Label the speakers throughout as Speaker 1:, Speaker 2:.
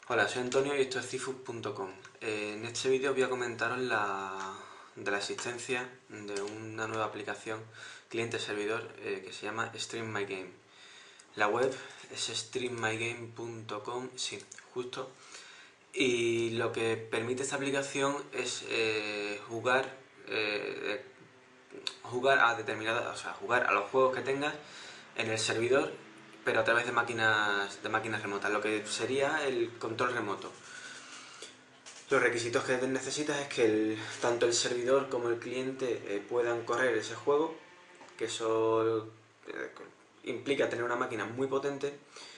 Speaker 1: Hola, soy Antonio y esto es Cifus.com. En este vídeo voy a comentaros de la existencia de una nueva aplicación cliente-servidor que se llama StreamMyGame. La web es streammygame.com, sí, justo. Y lo que permite esta aplicación es jugar a determinadas, o sea, jugar a los juegos que tengas en el servidor, pero a través de máquinas remotas, lo que sería el control remoto. Los requisitos que necesitas es que tanto el servidor como el cliente puedan correr ese juego, que eso implica tener una máquina muy potente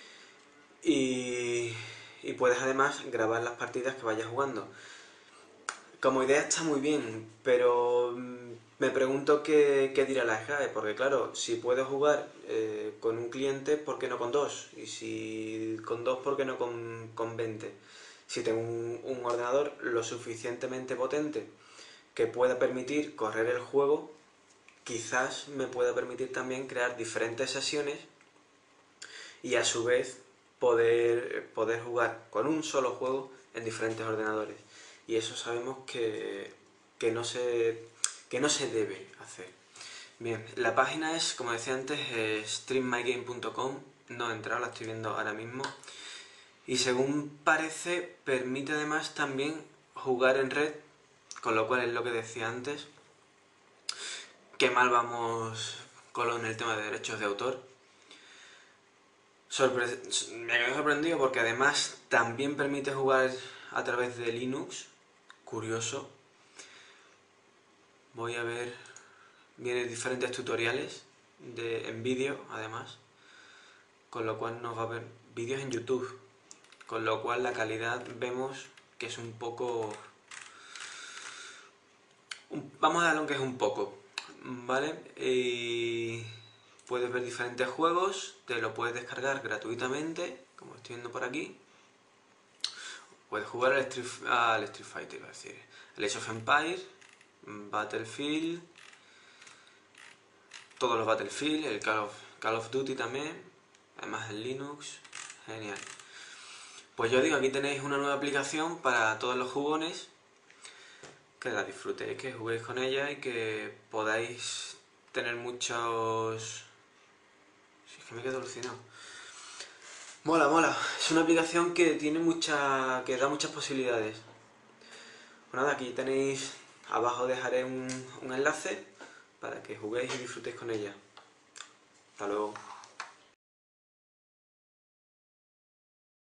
Speaker 1: y, y puedes además grabar las partidas que vayas jugando. Como idea está muy bien, pero me pregunto qué dirá la SGAE, porque claro, si puedo jugar con un cliente, ¿por qué no con dos? Y si con dos, ¿por qué no con 20? Si tengo un ordenador lo suficientemente potente que pueda permitir correr el juego, quizás me pueda permitir también crear diferentes sesiones y a su vez poder jugar con un solo juego en diferentes ordenadores. Y eso sabemos que, no, que no se debe hacer. Bien, la página es, como decía antes, streammygame.com. No he entrado, la estoy viendo ahora mismo. Y según parece, permite además también jugar en red, con lo cual es lo que decía antes. Qué mal vamos con el tema de derechos de autor. Me quedé sorprendido porque además también permite jugar a través de Linux. Curioso. Voy a ver. Viene diferentes tutoriales en vídeo además. Con lo cual nos va a ver vídeos en YouTube. Con lo cual la calidad vemos que es un poco. Vamos a darle un que es un poco. ¿Vale? Y puedes ver diferentes juegos. Te lo puedes descargar gratuitamente. Como estoy viendo por aquí. Puedes jugar al Street Fighter, iba a decir. El Age of Empires, Battlefield, todos los Battlefield, el Call of Duty también, además el Linux, genial. Pues yo digo, aquí tenéis una nueva aplicación para todos los jugones, que la disfrutéis, que juguéis con ella y que podáis tener muchos... Si es que me quedo alucinado. Mola, mola. Es una aplicación que tiene que da muchas posibilidades. Pues nada, aquí tenéis, abajo dejaré un enlace para que juguéis y disfrutéis con ella. Hasta luego.